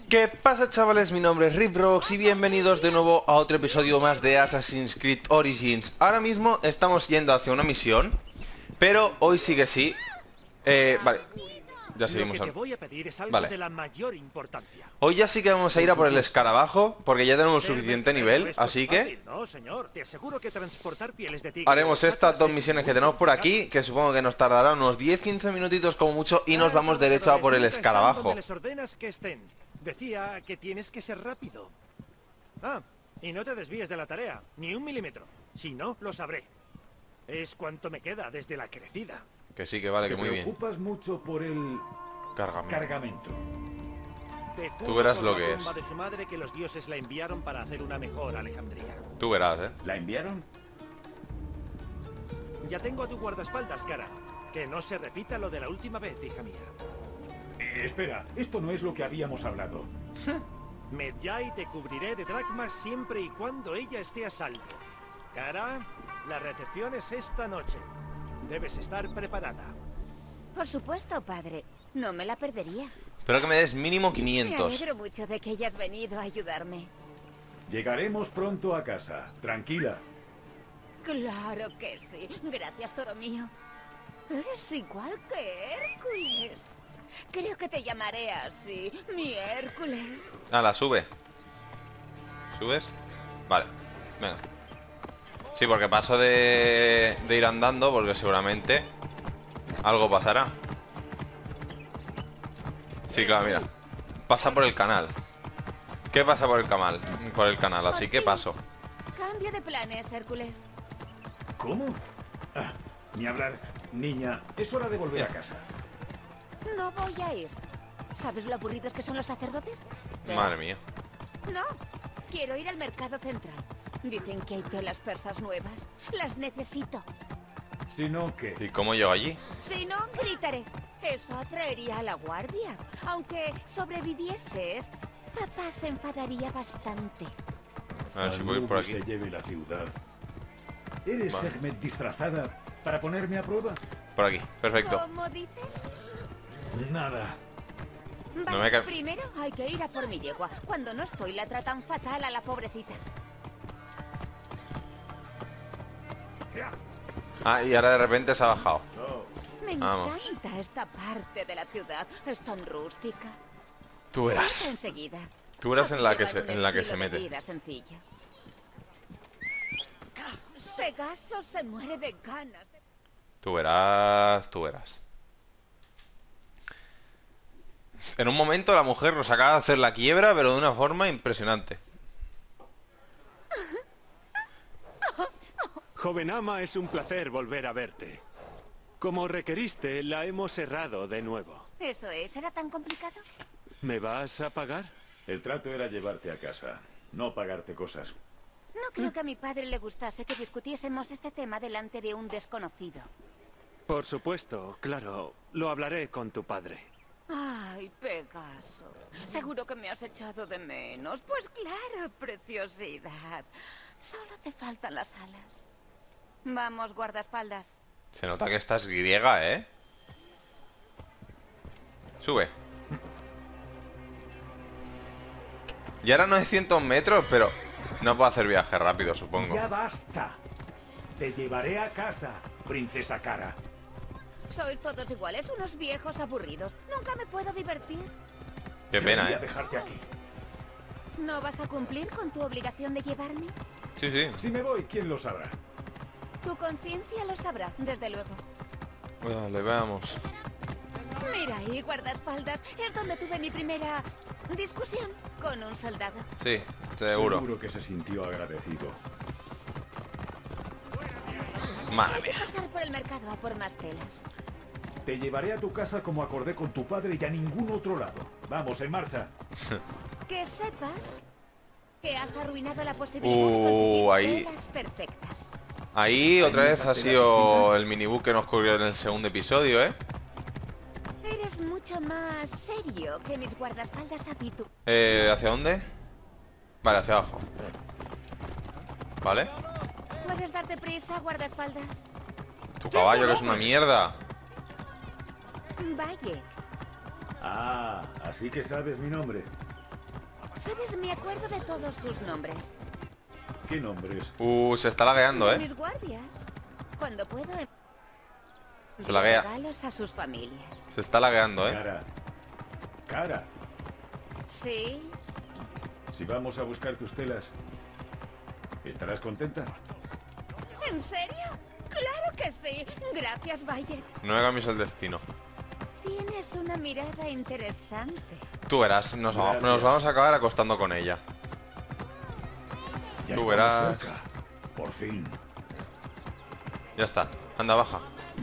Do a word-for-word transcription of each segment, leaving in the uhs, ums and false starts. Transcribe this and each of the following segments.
¿Qué pasa, chavales? Mi nombre es Riprox y bienvenidos de nuevo a otro episodio más de Assassin's Creed Origins. Ahora mismo estamos yendo hacia una misión, pero hoy sí que sí. Eh, vale, ya seguimos. Lo que te voy a pedir es algo vale. de la mayor importancia. Hoy ya sí que vamos a ir a por el escarabajo, porque ya tenemos suficiente nivel, así que No, señor, te aseguro que transportar pieles de tigre haremos estas dos misiones que tenemos por aquí, que supongo que nos tardará unos diez quince minutitos como mucho, y nos vamos derecho a por el escarabajo. Les ordenas que estén. Decía que tienes que ser rápido. Ah, y no te desvíes de la tarea, ni un milímetro. Si no, lo sabré. Es cuanto me queda desde la crecida. Que sí, que vale, que muy bien. Te preocupas mucho por el Cargamento. cargamento. Te Tú verás juro lo por la que tumba es. de su madre que los dioses la enviaron para hacer una mejor Alejandría. Tú verás, ¿eh? ¿La enviaron? Ya tengo a tu guardaespaldas, cara. Que no se repita lo de la última vez, hija mía. Eh, espera, esto no es lo que habíamos hablado. Medjay te cubriré de dracmas siempre y cuando ella esté a salvo. Cara, la recepción es esta noche. Debes estar preparada. Por supuesto, padre. No me la perdería. Espero que me des mínimo Me quinientos. alegro mucho de que hayas venido a ayudarme. Llegaremos pronto a casa. Tranquila. Claro que sí. Gracias, toro mío. Eres igual que Hércules. Creo que te llamaré así, mi Hércules. Ah, la sube. ¿Subes? Vale, venga. Sí, porque paso de, de ir andando, porque seguramente algo pasará. Sí, claro, mira. Pasa por el canal. ¿Qué pasa por el canal? Por el canal, así que paso. Cambio de planes, Hércules. ¿Cómo? Ah, ni hablar. Niña, es hora de volver a casa. No voy a ir. ¿Sabes lo aburridos que son los sacerdotes? Madre mía. No, quiero ir al mercado central. Dicen que hay telas persas nuevas. Las necesito. Si no, ¿qué? ¿Y cómo llego allí? Si no, gritaré. Eso atraería a la guardia. Aunque sobrevivieses, papá se enfadaría bastante. A ver si voy por aquí. Se lleve la ciudad. ¿Eres Vale. Sekhmet disfrazada para ponerme a prueba? Por aquí, perfecto. ¿Cómo dices? Nada. Vale, me ca- primero hay que ir a por mi yegua. Cuando no estoy la tratan fatal a la pobrecita. Ah, y ahora de repente se ha bajado. Oh, Me Vamos. encanta esta parte de la ciudad. Es tan rústica. Tú Salta verás. enseguida. Tú verás en la que Llevan se, un en la que estilo se de mete. vida sencillo. Pegaso se muere de ganas. de- Tú verás, tú verás. En un momento la mujer nos acaba de hacer la quiebra, pero de una forma impresionante. Joven ama, es un placer volver a verte. Como requeriste, la hemos cerrado de nuevo. ¿Eso es? ¿Era tan complicado? ¿Me vas a pagar? el trato era llevarte a casa, no pagarte cosas. No creo que a mi padre le gustase que discutiésemos este tema delante de un desconocido. Por supuesto, claro. Lo hablaré con tu padre. Ay, Pegaso. Seguro que me has echado de menos. Pues claro, preciosidad. Solo te faltan las alas. Vamos, guardaespaldas. Se nota que estás griega, ¿eh? Sube. Y ahora novecientos metros, pero no puedo hacer viaje rápido, supongo. Ya basta. Te llevaré a casa, princesa Cara. Sois todos iguales, unos viejos aburridos. Nunca me puedo divertir. Qué pena, Debería ¿eh? dejarte aquí. ¿No vas a cumplir con tu obligación de llevarme? Sí, sí. Si me voy, ¿quién lo sabrá? Tu conciencia lo sabrá, desde luego. Vale, veamos. Mira ahí, guardaespaldas. Es donde tuve mi primera discusión con un soldado. Sí, seguro. Seguro que se sintió agradecido. Madre Hay que mía. pasar por el mercado a por más telas. Te llevaré a tu casa como acordé con tu padre y a ningún otro lado. Vamos, en marcha. Que sepas que has arruinado la posibilidad Uh, de conseguir ahí. telas perfectas. Ahí otra vez ha sido el minibús que nos cubrió en el segundo episodio, ¿eh? Eres mucho más serio que mis guardaespaldas habituales. Eh, ¿hacia dónde? Vale, hacia abajo. Vale. ¿Puedes darte prisa, guardaespaldas? Tu caballo que es una mierda. Valle. Ah, así que sabes mi nombre. ¿Sabes? Me acuerdo de todos sus nombres. ¿Qué nombres? Uh, se está lagueando, De ¿eh? mis guardias. Cuando puedo... Se laguea. Regalos a sus familias. Se está lagueando, ¿eh? Cara. Cara. Sí. Si vamos a buscar tus telas, ¿estarás contenta? ¿En serio? Claro que sí. Gracias, Bayer. No me cambies el destino. Tienes una mirada interesante. Tú verás, nos, va- Gracias. nos vamos a acabar acostando con ella. Ya Tú estamos verás. cerca. Por fin. Ya está, anda, baja.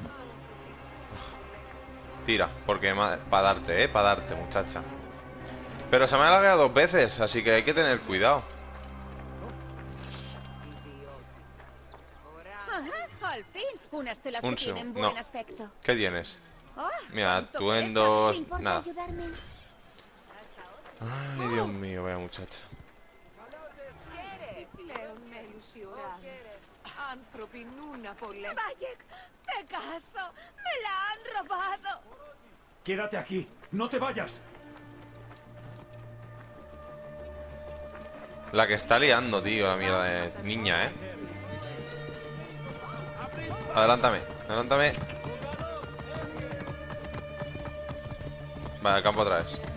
Tira, porque para darte, eh, para darte, muchacha. Pero se me ha lagueado dos veces, así que hay que tener cuidado. Ajá, al fin. Unas telas Un que tienen segundo, buen no. aspecto. ¿Qué tienes? Oh, Mira, ¿cuánto atuendos, pesa? ¿Te importa nada. ayudarme? Ay, Dios mío, vaya muchacha. Bayek, Pegaso, me la han robado. Quédate aquí. No te vayas. La que está liando, tío, la mierda de niña, eh. Adelántame, adelántame. Vale, al campo otra vez.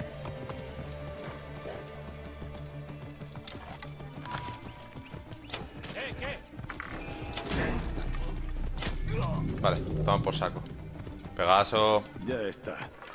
Vale, toman por saco. Pegaso, Ya está.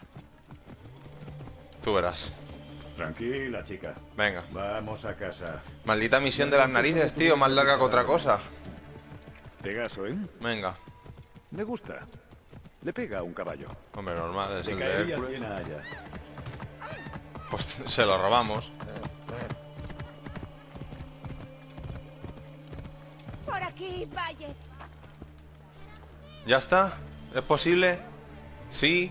tú verás. Tranquila, chica. Venga. Vamos a casa. Maldita misión de las narices, tío, más larga que otra cosa. Pegaso, ¿eh? Venga. Me gusta. Le pega a un caballo. Hombre, normal, es Le el de caería Hércules. bien a ella. Pues se lo robamos. Por aquí, Bayek. ¿Ya está? ¿Es posible? Sí.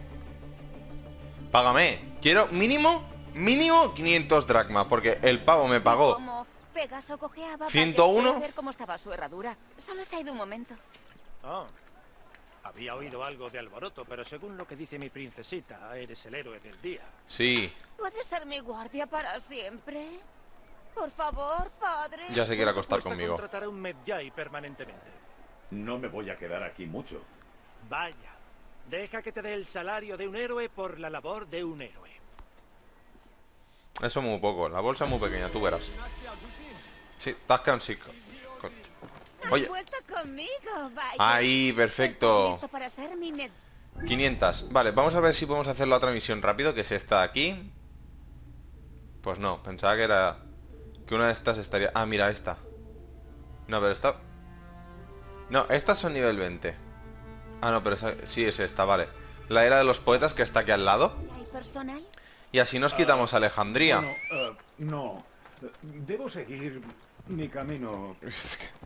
Págame. Quiero mínimo, mínimo quinientos dracmas, porque el pavo me pagó. Como Pegaso cojeaba, Bayek ¿ciento uno? fue a ver cómo estaba su herradura. Solo se ha ido un momento. Oh, había oído algo de alboroto, pero según lo que dice mi princesita, eres el héroe del día. Sí, ¿Puedes ser mi guardia para siempre? Por favor, padre. ya se quiere acostar Cuesta conmigo. contratar a un Medjay permanentemente. No me voy a quedar aquí mucho. Vaya, deja que te dé el salario de un héroe por la labor de un héroe. Eso muy poco, la bolsa es muy pequeña, tú verás. Sí, Tascan sí. Has Oye, vuelto conmigo, Bayek. ahí, ¿Estás perfecto. listo para ser mi net? quinientos. Vale, vamos a ver si podemos hacer la otra misión rápido, que es esta de aquí. Pues no, pensaba que era... Que una de estas estaría... Ah, mira, esta. No, pero esta... No, estas son nivel veinte. Ah, no, pero esa... sí es esta, vale. La era de los poetas, que está aquí al lado. ¿Hay personal? Y así nos quitamos Alejandría. Bueno, eh, no. Eh, Debo seguir mi camino. Es que-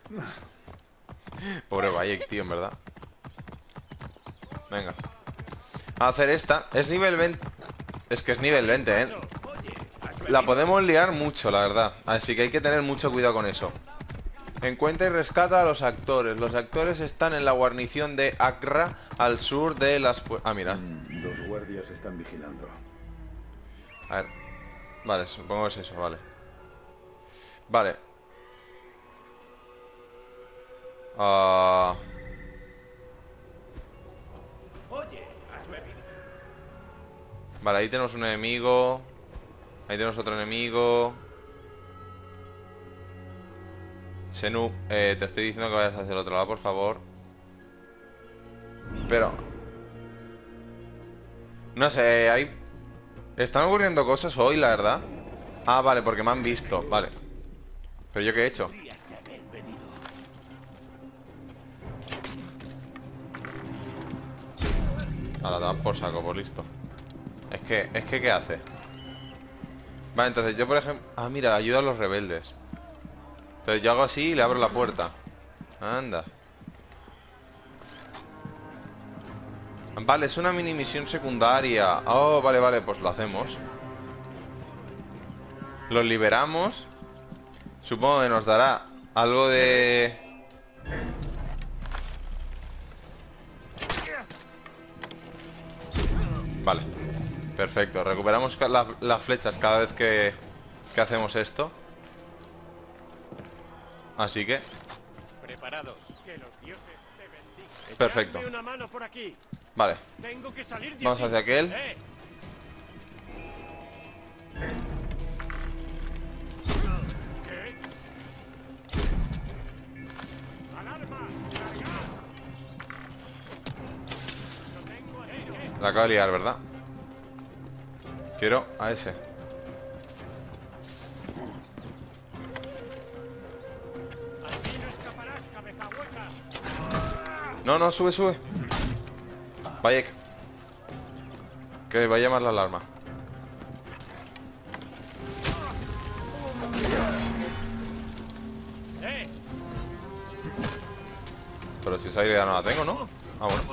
Pobre Bayek, tío, en verdad. Venga. A hacer esta. Es nivel veinte. Es que es nivel veinte, ¿eh? La podemos liar mucho, la verdad. Así que hay que tener mucho cuidado con eso. Encuentra y rescata a los actores. Los actores están en la guarnición de Accra, al sur de las... pu- Ah, mira. Mm, Los guardias están vigilando. A ver. Vale, supongo que es eso, vale. Vale. Ah... Vale, ahí tenemos un enemigo. Ahí tenemos otro enemigo. Senu, eh, te estoy diciendo que vayas hacia el otro lado, por favor. Pero... No sé, hay... Están ocurriendo cosas hoy, la verdad. Ah, vale, porque me han visto, vale. ¿Pero yo qué he hecho? Ahora te dan por saco, por listo. Es que, es que, ¿qué hace? Vale, entonces yo, por ejemplo... Ah, mira, ayuda a los rebeldes. Entonces yo hago así y le abro la puerta. Anda. Vale, es una mini misión secundaria. Oh, vale, vale, pues lo hacemos. Los liberamos. Supongo que nos dará algo de... Vale. Perfecto, recuperamos la, las flechas cada vez que, que hacemos esto. Así que... Preparados. Que los dioses te bendigan. Perfecto. Echadme una mano por aquí. Vale, Tengo que salir de vamos aquí. hacia aquel. Eh. ¿Qué? ¡Alarma! ¡Cargad! Lo tengo aquí. ¿Qué? La acabo de liar, ¿verdad? Quiero a ese. Así no escaparás, cabeza hueca. No, no, sube, sube. Vaya. Que va a llamar la alarma. Eh. Pero si esa idea no la tengo, ¿no? Ah, bueno.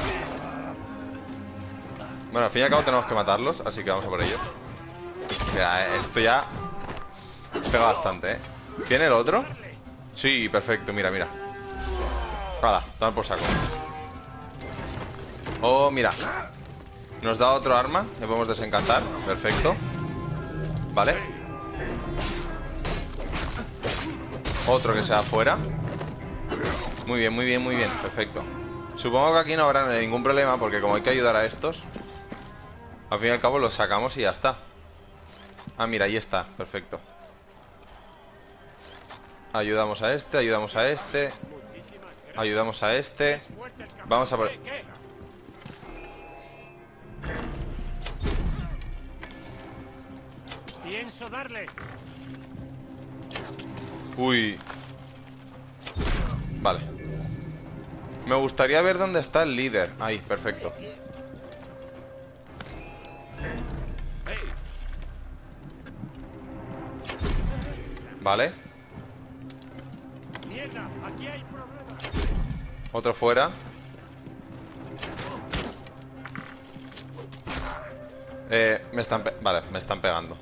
Bueno, al fin y al cabo tenemos que matarlos, así que vamos a por ellos. Mira, esto ya pega bastante, ¿eh? ¿Tiene el otro? Sí, perfecto, mira, mira. Nada, dan por saco. Oh, mira. Nos da otro arma, le podemos desencantar. Perfecto. Vale. Otro que sea afuera. Muy bien, muy bien, muy bien, perfecto. Supongo que aquí no habrá ningún problema, porque como hay que ayudar a estos, al fin y al cabo los sacamos y ya está. Ah, mira, ahí está, perfecto. Ayudamos a este, ayudamos a este. Ayudamos a este. Vamos a por... Pienso darle. Uy. Vale. Me gustaría ver dónde está el líder. Ahí, perfecto. Vale. Mierda, aquí hay problemas. Otro fuera. Eh, me están pe- Vale, me están pegando.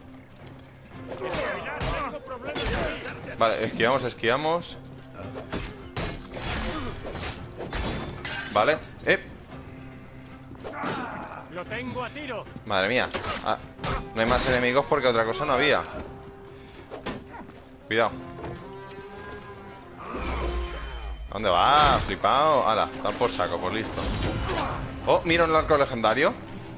Tengo problemas aquí. Vale, esquivamos, esquivamos. Vale. Eh, Lo tengo a tiro. madre mía. Ah, no hay más enemigos porque otra cosa no había. Cuidado. ¿A dónde va? Flipado. Hala, dan por saco, pues listo. Oh, mira un arco legendario.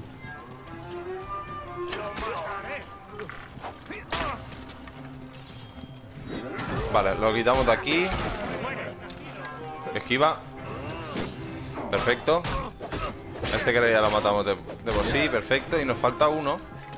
Vale, lo quitamos de aquí. Esquiva. Perfecto. Este que ya lo matamos de, de por sí, perfecto. Y nos falta uno.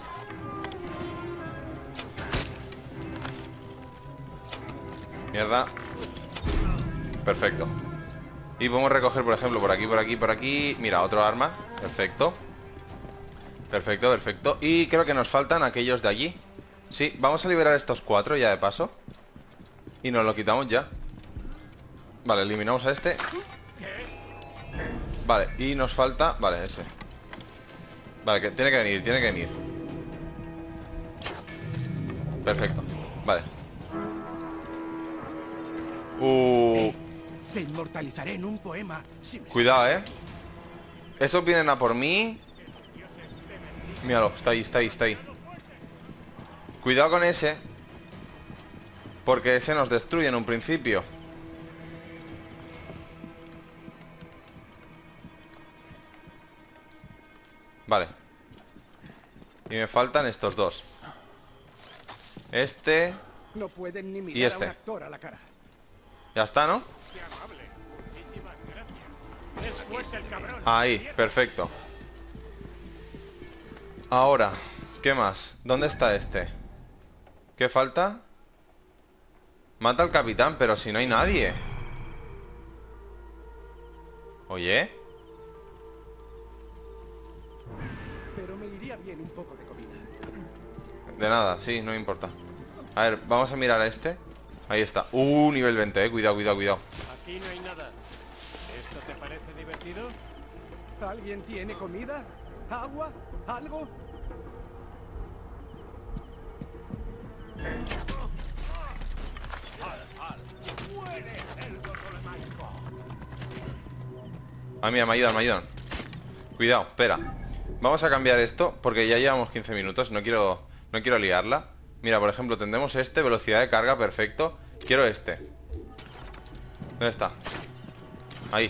Mierda. Perfecto. Y podemos recoger, por ejemplo, por aquí, por aquí, por aquí. Mira, otro arma. Perfecto. Perfecto, perfecto. Y creo que nos faltan aquellos de allí. Sí, vamos a liberar estos cuatro ya de paso. Y nos lo quitamos ya. Vale, eliminamos a este. Vale, y nos falta... Vale, ese. Vale, que tiene que venir, tiene que venir. Perfecto. Vale. Uh... Te inmortalizaré en un poema. Si me Cuidado, eh. Esos vienen a por mí. Míralo, está ahí, está ahí, está ahí. Cuidado con ese. Porque ese nos destruye en un principio. Vale. Y me faltan estos dos. Este. No pueden ni mirar Y este. a un actor a la cara. Ya está, ¿no? Qué amable. Muchísimas gracias. Es fuerte el cabrón. Ahí, perfecto. Ahora, ¿qué más? ¿Dónde está este? ¿Qué falta? Mata al capitán, pero si no hay nadie. Oye. Pero me iría bien un poco de comida. De nada, sí, no me importa. A ver, vamos a mirar a este. Ahí está. Uh, nivel veinte, eh. Cuidado, cuidado, cuidado. Aquí no hay nada. ¿Esto te parece divertido? ¿Alguien tiene comida? ¿Agua? ¿Algo? Ah, mira, me ayudan, me ayudan. Cuidado, espera. Vamos a cambiar esto porque ya llevamos quince minutos. No quiero, no quiero liarla. Mira, por ejemplo, tendremos este, velocidad de carga, perfecto. Quiero este. ¿Dónde está? Ahí.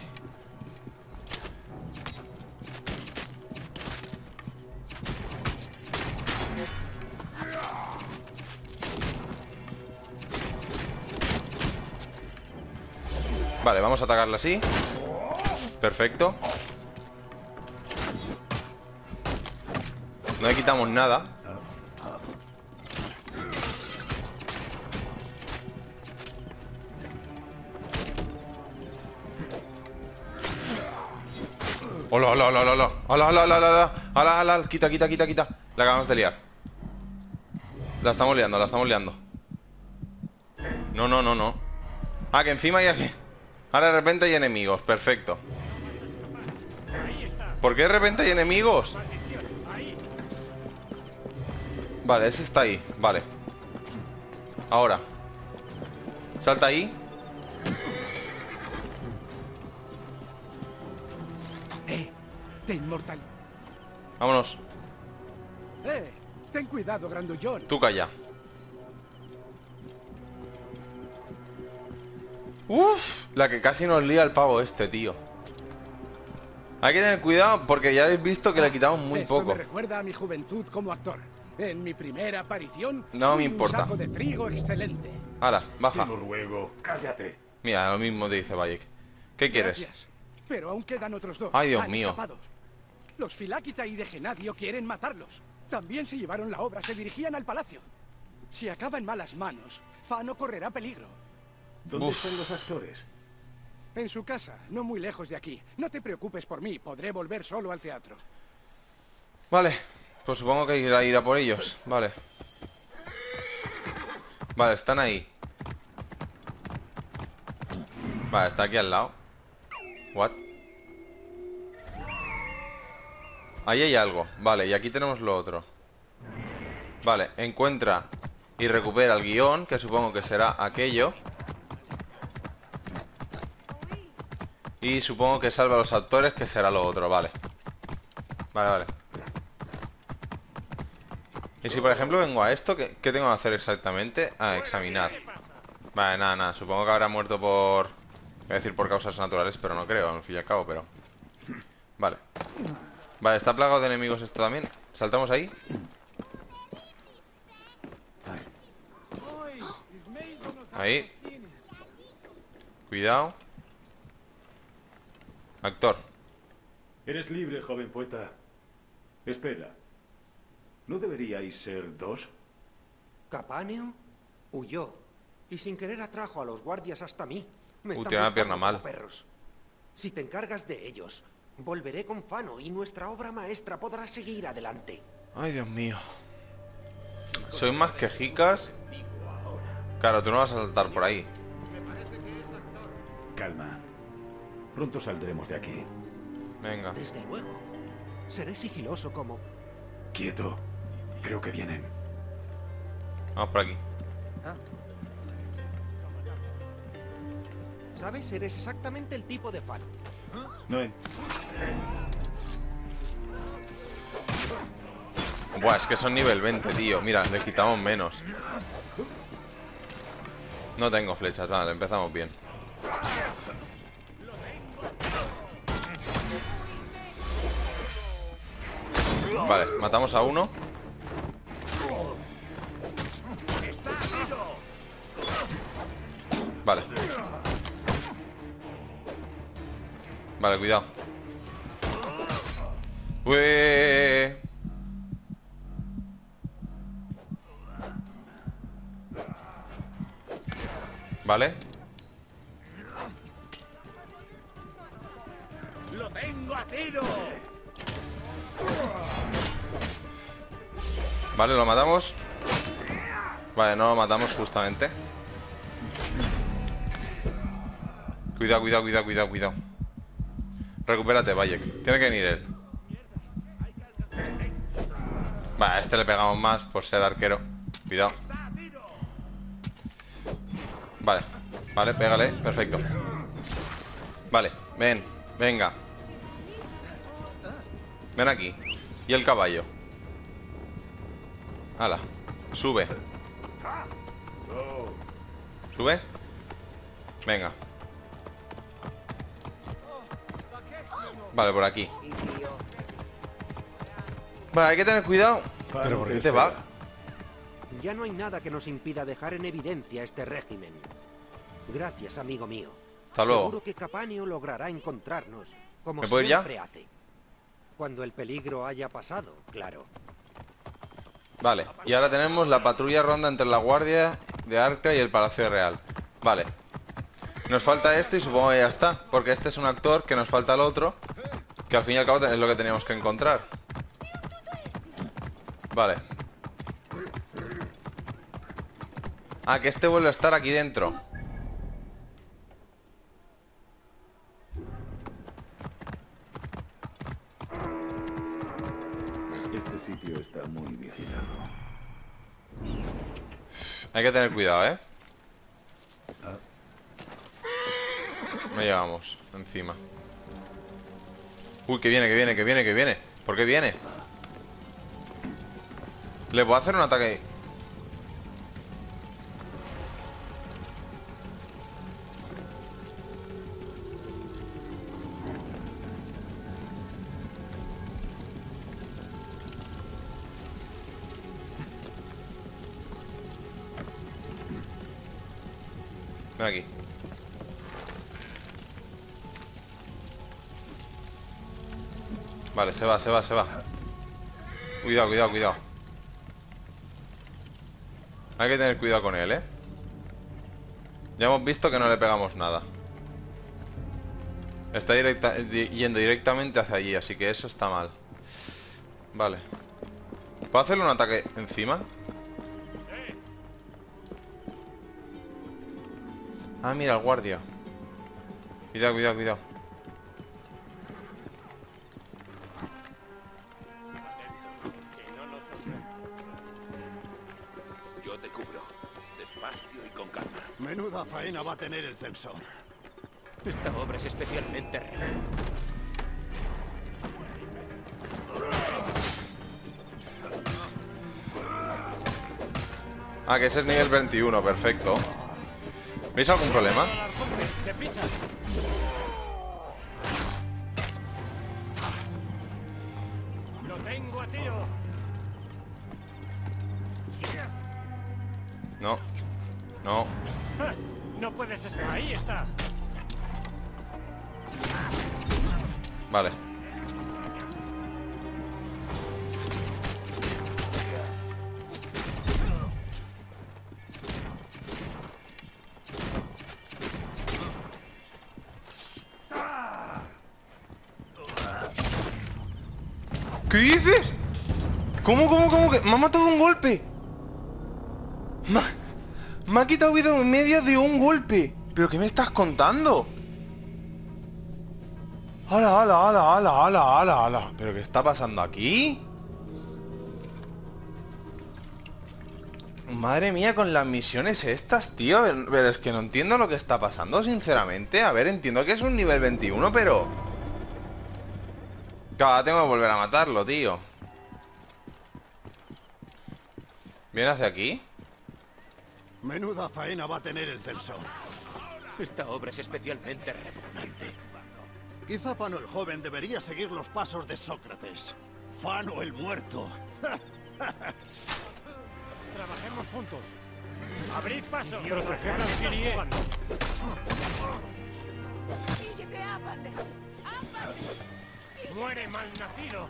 Vale, vamos a atacarla así. Perfecto. No le quitamos nada. Hola, hola, hola, hola, hola, hola, hola, hola, hola, hola, hola, quita, quita, quita, quita. La acabamos de liar. La estamos liando, la estamos liando. No, no, no, no. Ah, que encima hay aquí. Ahora de repente hay enemigos, perfecto. ¿Por qué de repente hay enemigos? Vale, ese está ahí, vale. Ahora salta ahí. Eh, te inmortal. Vámonos. Eh, ten cuidado, grandullón. Tú calla. Uf, la que casi nos lía el pavo este, tío. Hay que tener cuidado porque ya habéis visto que le quitamos muy Esto poco. me recuerda a mi juventud como actor. En mi primera aparición, No fui me importa. un saco de trigo excelente. Ahora, baja. Te lo ruego, cállate. Mira, lo mismo te dice Bayek. ¿Qué quieres? Gracias. Pero aún quedan otros dos. Ay, Dios Han mío. escapado. Los Filáquita y de Genadio quieren matarlos. También se llevaron la obra, se dirigían al palacio. Si acaba en malas manos, Fano correrá peligro. ¿Dónde Uf. están los actores? En su casa, no muy lejos de aquí. No te preocupes por mí, podré volver solo al teatro. Vale, pues supongo que irá a ir a por ellos. Vale. Vale, están ahí. Vale, está aquí al lado. What? Ahí hay algo. Vale, y aquí tenemos lo otro. Vale, encuentra y recupera el guión, que supongo que será aquello. Y supongo que salva a los actores, que será lo otro, vale. Vale, vale. Y si por ejemplo vengo a esto, ¿qué, qué tengo que hacer exactamente? Ah, examinar. Vale, nada, nada. Supongo que habrá muerto por... Voy a decir por causas naturales, pero no creo, al fin y al cabo, pero... Vale. Vale, está plagado de enemigos esto también. Saltamos ahí. Ahí. Cuidado. Actor. Eres libre, joven poeta. Espera. ¿No deberíais ser dos? Capaneo huyó y sin querer atrajo a los guardias hasta mí. Me Uh, están tiene la buscando pierna como mal. perros. Si te encargas de ellos, volveré con Fano y nuestra obra maestra podrá seguir adelante. Ay, Dios mío. Soy más quejicas. Claro, tú no vas a saltar por ahí. Calma. Pronto saldremos de aquí. Venga. Desde luego. Seré sigiloso como... Quieto. Creo que vienen. Vamos por aquí. ¿Sabes? Eres exactamente el tipo de Fano. No he... Buah, es que son nivel veinte, tío. Mira, le quitamos menos. No tengo flechas, vale, empezamos bien. Vale, matamos a uno. Vale. Vale, cuidado. Ué. Vale. ¡Lo tengo a tiro! Vale, lo matamos. Vale, no lo matamos justamente. Cuidado, cuidado, cuidado, cuidado, cuidado. Recupérate, Bayek. Tiene que venir él. Vale, a este le pegamos más por ser arquero. Cuidado. Vale, vale, pégale, perfecto. Vale, ven, venga. Ven aquí. Y el caballo. Hala. Sube. Sube. Venga. Vale, por aquí. Vale, hay que tener cuidado. ¿Pero por qué te va? Ya no hay nada que nos impida dejar en evidencia este régimen. Gracias, amigo mío. Hasta luego. Seguro que Capaneo logrará encontrarnos, como ¿Me puedo ir ya? siempre hace. Cuando el peligro haya pasado, claro. Vale, y ahora tenemos la patrulla ronda entre la guardia de Arca y el Palacio Real. Vale. Nos falta este y supongo que ya está. Porque este es un actor, que nos falta el otro. Que al fin y al cabo es lo que teníamos que encontrar. Vale. Ah, que este vuelve a estar aquí dentro. Este sitio está muy vigilado. Hay que tener cuidado, ¿eh? No llegamos encima. Uy, que viene, que viene, que viene, que viene. ¿Por qué viene? ¿Le puedo hacer un ataque? Ven aquí. Vale, se va, se va, se va. Cuidado, cuidado, cuidado. Hay que tener cuidado con él, ¿eh? Ya hemos visto que no le pegamos nada. Está directa, di, yendo directamente hacia allí, así que eso está mal. Vale. ¿Puedo hacerle un ataque encima? Ah, mira, el guardia. Cuidado, cuidado, cuidado. Yo te cubro. Despacio y con calma. Menuda faena va a tener el censor. Esta obra es especialmente rara. Ah, que ese es nivel veintiuno, perfecto. ¿Veis algún problema? ¡Lo tengo a tiro! No. No. No puedes estar. Ahí está. Vale. ¿Qué dices? ¿Cómo, cómo, cómo que? Me ha matado de un golpe. Me ha, me ha quitado vida en medio de un golpe. ¿Pero qué me estás contando? ¡Hala, hala, hala, hala, hala, hala, hala! ¿Pero qué está pasando aquí? Madre mía, con las misiones estas, tío. Pero es que no entiendo lo que está pasando, sinceramente. A ver, entiendo que es un nivel veintiuno, pero... Claro, tengo que volver a matarlo, tío. ¿Viene hacia aquí? Menuda faena va a tener el censor. Esta obra es especialmente repugnante. Quizá Fano el joven debería seguir los pasos de Sócrates. Fano el muerto. Trabajemos juntos. Abrid paso. Proteger al Kyrie. Muere malnacido.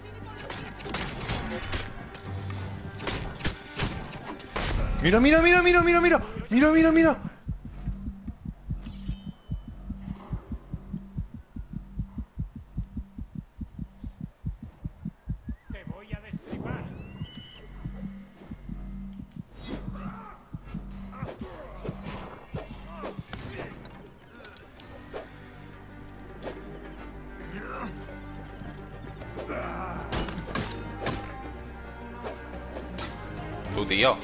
Mira, mira, mira, mira, mira, mira. Mira, mira, mira. Te voy a destripar. Tu tío.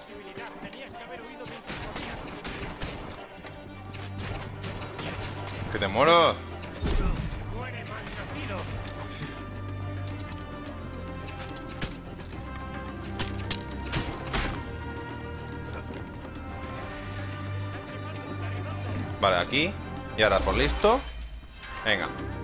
Que te muero. Vale, aquí. Y ahora por listo. Venga.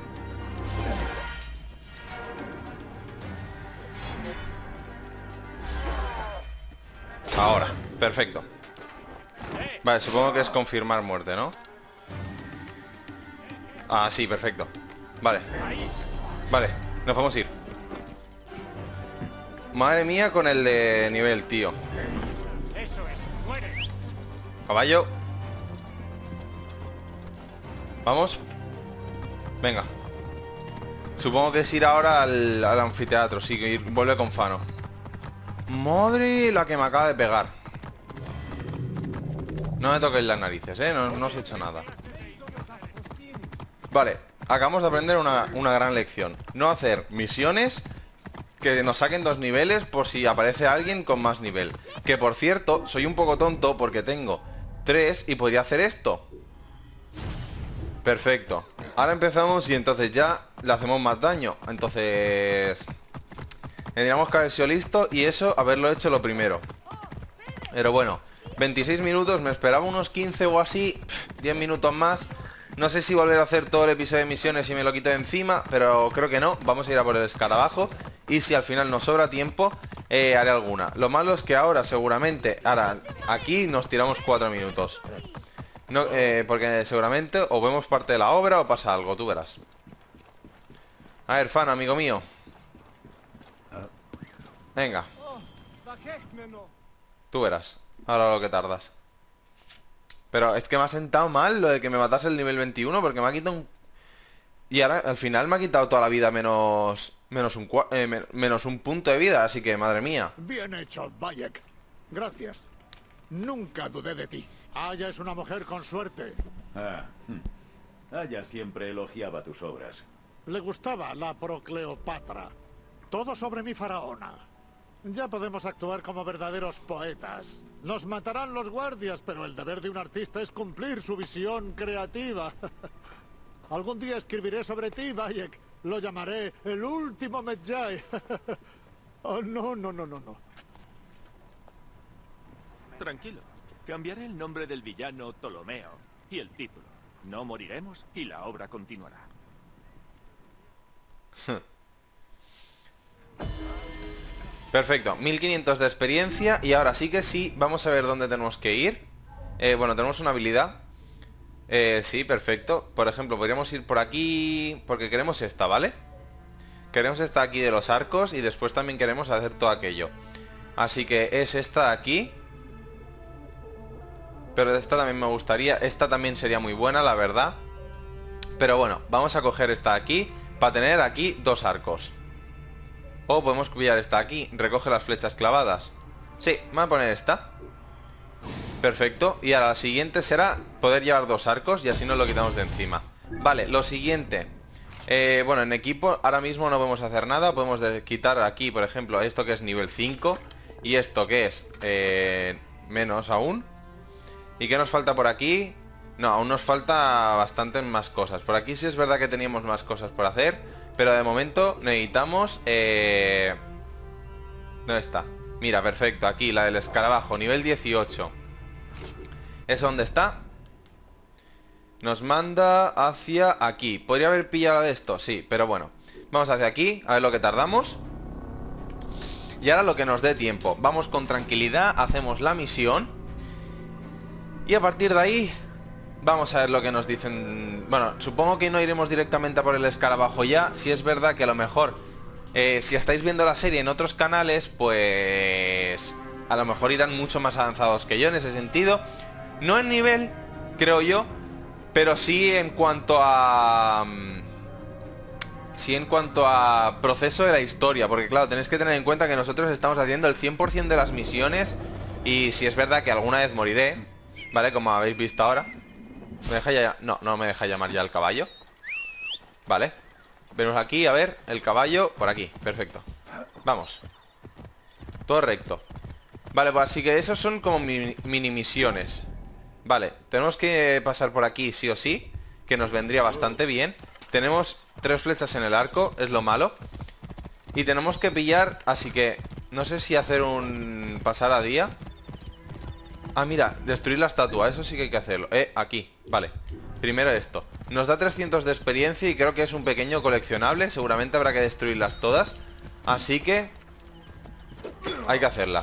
Ahora, perfecto. Vale, supongo que es confirmar muerte, ¿no? Ah, sí, perfecto. Vale. Vale, nos podemos ir. Madre mía con el de nivel, tío. Eso es, muere. Caballo. Vamos. Venga. Supongo que es ir ahora al, al anfiteatro. Sí, que ir, vuelve con Fano. Madre la que me acaba de pegar. No me toquéis las narices, ¿eh? No, no os he hecho nada. Vale, acabamos de aprender una, una gran lección. No hacer misiones que nos saquen dos niveles por si aparece alguien con más nivel. Que por cierto, soy un poco tonto porque tengo tres y podría hacer esto. Perfecto. Ahora empezamos y entonces ya le hacemos más daño. Entonces tendríamos que haber sido listo y eso haberlo hecho lo primero. Pero bueno, veintiséis minutos, me esperaba unos quince o así, diez minutos más. No sé si volver a hacer todo el episodio de misiones y me lo quito de encima, pero creo que no. Vamos a ir a por el escarabajo y si al final nos sobra tiempo, eh, haré alguna. Lo malo es que ahora seguramente, ahora aquí nos tiramos cuatro minutos. No, eh, porque seguramente o vemos parte de la obra o pasa algo, tú verás. A ver, Fan, amigo mío. Venga. Tú verás. Ahora lo que tardas. Pero es que me ha sentado mal lo de que me matase el nivel veintiuno porque me ha quitado un... Y ahora al final me ha quitado toda la vida menos... Menos un, cua... eh, men menos un punto de vida, así que madre mía. Bien hecho, Bayek. Gracias. Nunca dudé de ti. Aya es una mujer con suerte. Ah, hm. Aya siempre elogiaba tus obras. Le gustaba la Procleopatra. Todo sobre mi faraona. Ya podemos actuar como verdaderos poetas. Nos matarán los guardias, pero el deber de un artista es cumplir su visión creativa. Algún día escribiré sobre ti, Bayek. Lo llamaré el último Medjay. Oh, no, no, no, no, no. Tranquilo. Cambiaré el nombre del villano Ptolomeo y el título. No moriremos y la obra continuará. Perfecto, mil quinientos de experiencia. Y ahora sí que sí, vamos a ver dónde tenemos que ir. eh, Bueno, tenemos una habilidad. eh, Sí, perfecto. Por ejemplo, podríamos ir por aquí porque queremos esta, ¿vale? Queremos esta aquí de los arcos y después también queremos hacer todo aquello. Así que es esta de aquí. Pero esta también me gustaría. Esta también sería muy buena, la verdad. Pero bueno, vamos a coger esta de aquí para tener aquí dos arcos. O podemos pillar esta aquí. Recoge las flechas clavadas. Sí, me voy a poner esta. Perfecto. Y ahora la siguiente será poder llevar dos arcos y así nos lo quitamos de encima. Vale, lo siguiente. Eh, bueno, en equipo ahora mismo no podemos hacer nada. Podemos quitar aquí, por ejemplo, esto que es nivel cinco. Y esto que es eh, menos aún. ¿Y qué nos falta por aquí? No, aún nos falta bastantes más cosas. Por aquí sí es verdad que teníamos más cosas por hacer, pero de momento necesitamos... Eh... ¿Dónde está? Mira, perfecto, aquí, la del escarabajo, nivel dieciocho. ¿Es donde está? Nos manda hacia aquí. ¿Podría haber pillado de esto? Sí, pero bueno. Vamos hacia aquí, a ver lo que tardamos. Y ahora lo que nos dé tiempo. Vamos con tranquilidad, hacemos la misión. Y a partir de ahí vamos a ver lo que nos dicen. Bueno, supongo que no iremos directamente a por el escarabajo ya. Si es verdad que a lo mejor eh, si estáis viendo la serie en otros canales, pues a lo mejor irán mucho más avanzados que yo en ese sentido. No en nivel, creo yo, pero sí en cuanto a... Sí en cuanto a proceso de la historia. Porque claro, tenéis que tener en cuenta que nosotros estamos haciendo el cien por cien de las misiones. Y si es verdad que alguna vez moriré, ¿vale? Como habéis visto ahora. ¿Me deja ya? No, no me deja llamar ya el caballo. Vale. Vemos aquí, a ver, el caballo por aquí, perfecto. Vamos. Todo recto. Vale, pues así que esos son como mini, mini misiones. Vale, tenemos que pasar por aquí sí o sí, que nos vendría bastante bien. Tenemos tres flechas en el arco, es lo malo. Y tenemos que pillar, así que no sé si hacer un pasar a día. Ah, mira, destruir la estatua, eso sí que hay que hacerlo. Eh, aquí, vale. Primero esto. Nos da trescientos de experiencia y creo que es un pequeño coleccionable. Seguramente habrá que destruirlas todas. Así que hay que hacerla.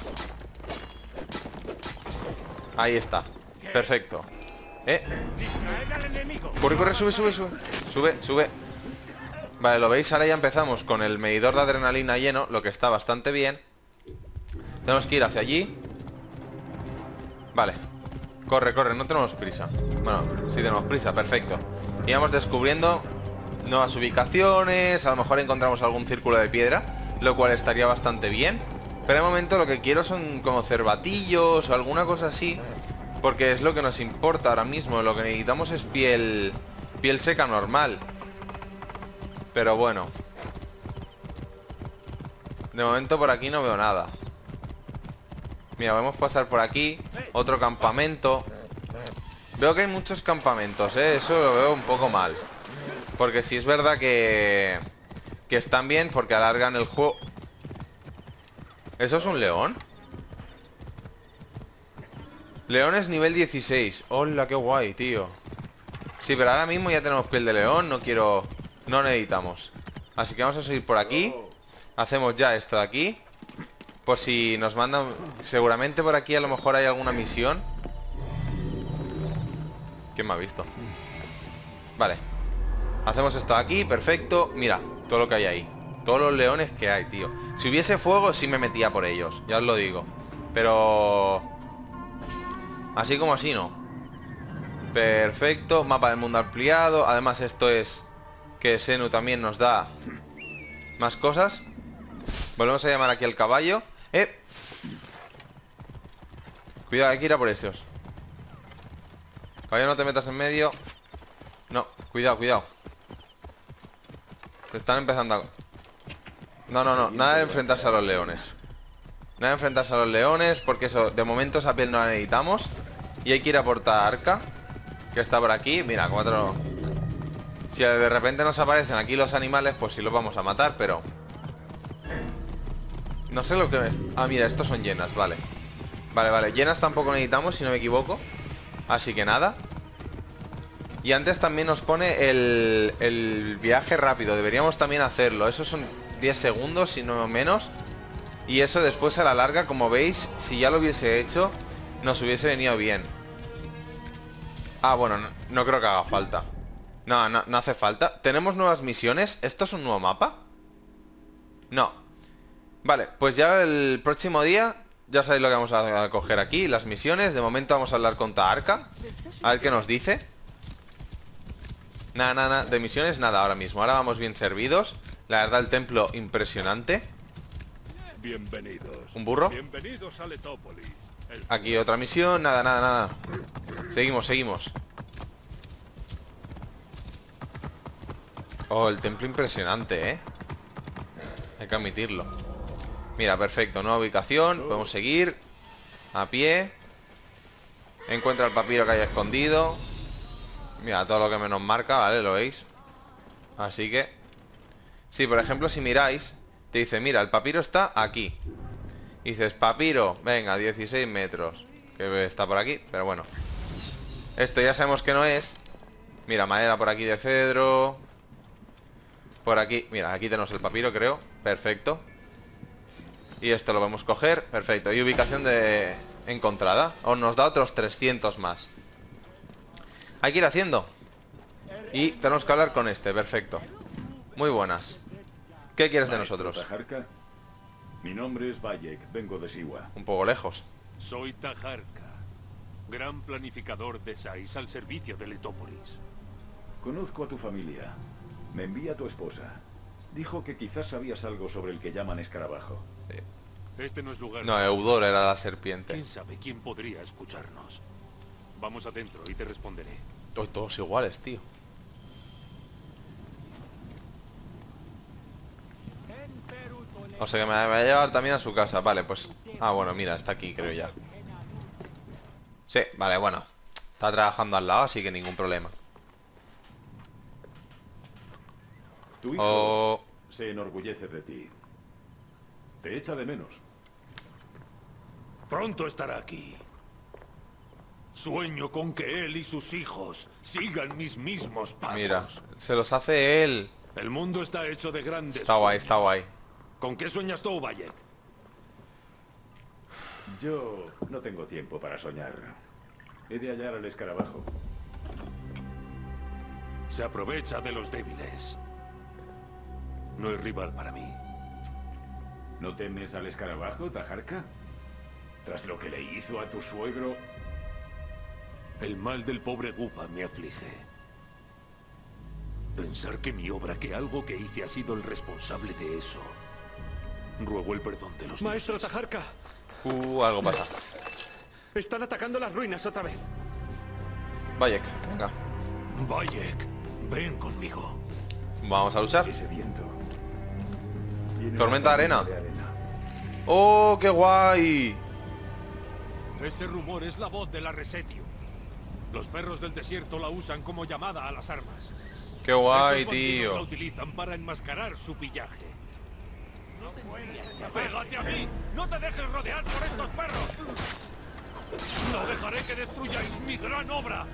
Ahí está. Perfecto. Eh. Corre, corre, sube, sube, sube. Sube, sube. Vale, lo veis, ahora ya empezamos con el medidor de adrenalina lleno, lo que está bastante bien. Tenemos que ir hacia allí. Vale. Corre, corre, no tenemos prisa. Bueno, sí tenemos prisa, perfecto. Y vamos descubriendo nuevas ubicaciones. A lo mejor encontramos algún círculo de piedra, lo cual estaría bastante bien. Pero de momento lo que quiero son como cervatillos o alguna cosa así, porque es lo que nos importa ahora mismo. Lo que necesitamos es piel Piel seca normal. Pero bueno, de momento por aquí no veo nada. Mira, vamos a pasar por aquí. Otro campamento. Veo que hay muchos campamentos, ¿eh? Eso lo veo un poco mal. Porque si es verdad que Que están bien porque alargan el juego. ¿Eso es un león? León es nivel dieciséis. Hola, qué guay, tío. Sí, pero ahora mismo ya tenemos piel de león. No quiero... No necesitamos. Así que vamos a seguir por aquí. Hacemos ya esto de aquí. Por si nos mandan... Seguramente por aquí a lo mejor hay alguna misión. ¿Quién me ha visto? Vale. Hacemos esto de aquí, perfecto. Mira, todo lo que hay ahí. Todos los leones que hay, tío. Si hubiese fuego sí me metía por ellos, ya os lo digo. Pero... así como así no. Perfecto, mapa del mundo ampliado. Además esto es... que Senu también nos da más cosas. Volvemos a llamar aquí al caballo. ¡Eh! Cuidado, hay que ir a por estos. Caballo, no te metas en medio. No, cuidado, cuidado. Se están empezando a... No, no, no, nada de enfrentarse a los leones. Nada de enfrentarse a los leones, porque eso, de momento esa piel no la necesitamos. Y hay que ir a por Arca, que está por aquí. Mira, cuatro... Si de repente nos aparecen aquí los animales, pues sí los vamos a matar, pero... No sé lo que es... Ah, mira, estos son llenas, vale. Vale, vale, llenas tampoco necesitamos, si no me equivoco. Así que nada. Y antes también nos pone el, el viaje rápido. Deberíamos también hacerlo. Eso son diez segundos, si no menos. Y eso después a la larga, como veis, si ya lo hubiese hecho, nos hubiese venido bien. Ah, bueno, no, no creo que haga falta. No, no, no hace falta. ¿Tenemos nuevas misiones? ¿Esto es un nuevo mapa? No. Vale, pues ya el próximo día ya sabéis lo que vamos a coger aquí, las misiones. De momento vamos a hablar con Taarka, a ver qué nos dice. Nada, nada, nada, de misiones nada ahora mismo. Ahora vamos bien servidos. La verdad, el templo impresionante. Bienvenidos. ¿Un burro? Bienvenidos a Letópolis. El... Aquí otra misión, nada, nada, nada. Seguimos, seguimos. Oh, el templo impresionante, ¿eh? Hay que admitirlo. Mira, perfecto, nueva ubicación. Podemos seguir a pie. Encuentra el papiro que haya escondido. Mira, todo lo que me nos marca, ¿vale? ¿Lo veis? Así que... Sí, por ejemplo, si miráis, te dice, mira, el papiro está aquí. Y dices, papiro, venga, dieciséis metros. Que está por aquí, pero bueno. Esto ya sabemos que no es. Mira, madera por aquí de cedro. Por aquí, mira, aquí tenemos el papiro, creo. Perfecto. Y esto lo podemos coger, perfecto. Y ubicación de encontrada. O nos da otros trescientos más. Hay que ir haciendo. Y tenemos que hablar con este, perfecto. Muy buenas. ¿Qué quieres de nosotros? Tajarka, mi nombre es Bayek, vengo de Siwa. Un poco lejos. Soy Tajarka, gran planificador de Sais al servicio de Letópolis. Conozco a tu familia. Me envía tu esposa. Dijo que quizás sabías algo sobre el que llaman escarabajo. Sí. Este no es lugar... No, Eudor era la serpiente. ¿Quién sabe quién podría escucharnos? Vamos adentro y te responderé. Oh, todos iguales, tío. O sea que me va a llevar también a su casa. Vale, pues... Ah, bueno, mira, está aquí, creo ya. Sí, vale, bueno. Está trabajando al lado, así que ningún problema. Tu hijo Oh... se enorgullece de ti. Te echa de menos. Pronto estará aquí. Sueño con que él y sus hijos sigan mis mismos pasos. Mira, se los hace él. El mundo está hecho de grandes Está guay, sueños. está guay. ¿Con qué sueñas tú, Bayek? Yo no tengo tiempo para soñar. He de hallar al escarabajo. Se aprovecha de los débiles. No es rival para mí. ¿No temes al escarabajo, Tajarka? Tras lo que le hizo a tu suegro... El mal del pobre Gupa me aflige. Pensar que mi obra, que algo que hice ha sido el responsable de eso. Ruego el perdón de los Maestro dioses. Tajarka, Uh, algo pasa. están atacando las ruinas otra vez. Bayek, venga. Bayek, ven conmigo. Vamos a luchar. Ese viento. Tiene Tormenta una de arena. de arena. ¡Oh, qué guay! Ese rumor es la voz de la Resetio. Los perros del desierto la usan como llamada a las armas. ¡Qué guay, Esos bandidos tío! la utilizan para enmascarar su pillaje. ¡Pégate a mí! ¡No te dejes rodear por estos perros! ¡No dejaré que destruyáis mi gran obra!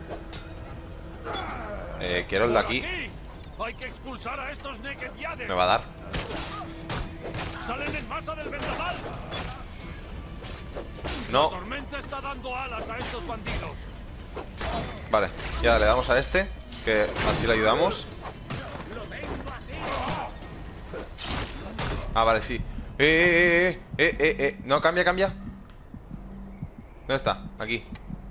Eh, quiero el de aquí. ¡Hay que expulsar a estos Neketiades! Me va a dar. ¡Salen en masa del vendaval! No. La tormenta está dando alas a estos bandidos. Vale, ya le damos a este, que así le ayudamos. Ah, vale, sí. Eh, eh, eh, eh, eh. No, cambia, cambia. ¿Dónde está? Aquí.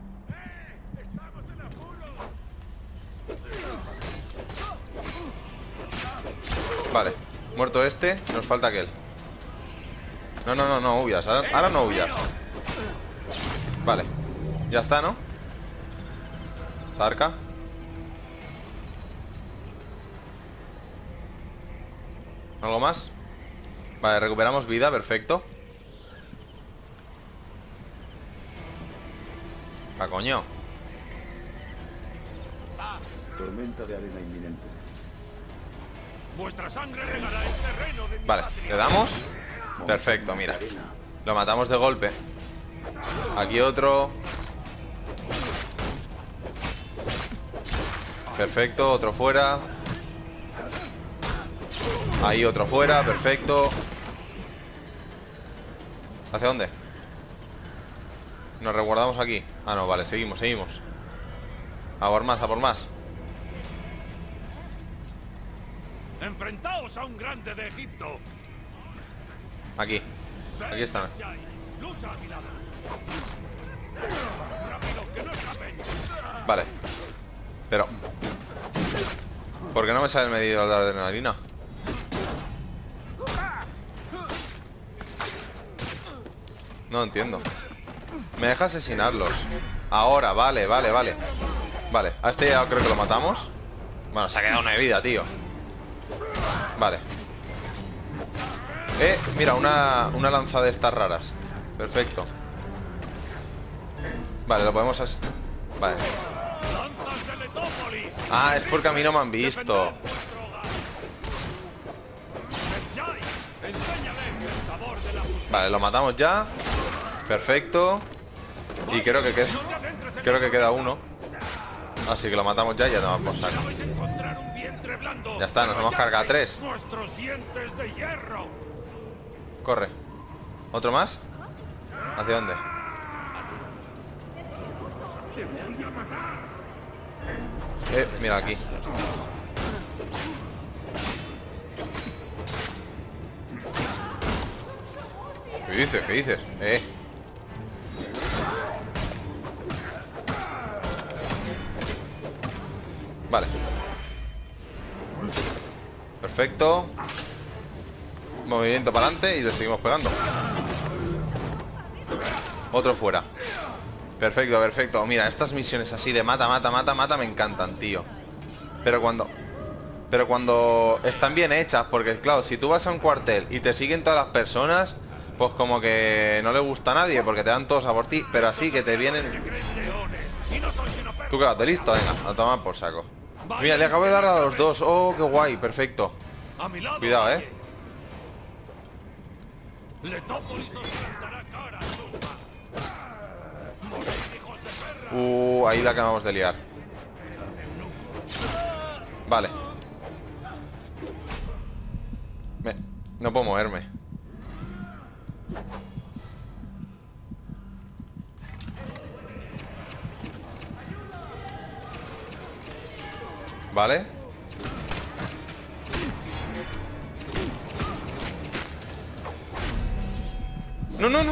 Vale, muerto este, nos falta aquel. No, no, no, no huyas. Ahora, ahora no huyas. Vale, ya está, ¿no? Zarca. ¿Algo más? Vale, recuperamos vida, perfecto. Ah, coño. Tormenta de arena inminente. Vuestra sangre regará el terreno de mi Vale, patria. le damos. Perfecto, mira. Lo matamos de golpe. Aquí otro. Perfecto, otro fuera. Ahí otro fuera, perfecto. ¿Hacia dónde? Nos resguardamos aquí. Ah, no, vale, seguimos, seguimos. A por más, a por más. Enfrentaos a un grande de Egipto. Aquí. Aquí están. Lucha a mi lado. Rápido, que no escapen. Vale. Pero ¿por qué no me sale el medidor de adrenalina? No entiendo. Me deja asesinarlos. Ahora, vale, vale, vale. Vale, a este ya creo que lo matamos. Bueno, se ha quedado una de vida, tío. Vale. Eh, mira, una, una lanza de estas raras. Perfecto. Vale, lo podemos... as- Vale. Lanzas de Letópolis. Ah, es porque a mí no me han visto. Defended vuestro hogar. Medjay, enséñales el sabor de la justicia. Vale, lo matamos ya. Perfecto. Y creo que queda... Creo que queda uno. Así que lo matamos ya y ya tomamos por saco. Vais a encontrar un vientre blando. Ya está, nos hemos cargado a tres. Nuestros dientes de hierro. Corre. ¿Otro más? ¿Hacia dónde? Eh, mira aquí. ¿Qué dices? ¿Qué dices? Eh. Vale. Perfecto. Movimiento para adelante y le seguimos pegando. Otro fuera. Perfecto, perfecto. Mira, estas misiones así de mata, mata, mata, mata me encantan, tío. Pero cuando... Pero cuando están bien hechas, porque claro, si tú vas a un cuartel y te siguen todas las personas, pues como que no le gusta a nadie, porque te dan todos a por ti. Pero así que te vienen... ¿Tú qué vas de listo? Venga, a tomar por saco. Mira, le acabo de dar a los dos. Oh, qué guay, perfecto. A mi lado. Cuidado, eh. Letópolis os plantará cara, Susma. Morid, hijos de perra. Uh, ahí la acabamos de liar. Vale. Me... No puedo moverme. Vale. No, no, no.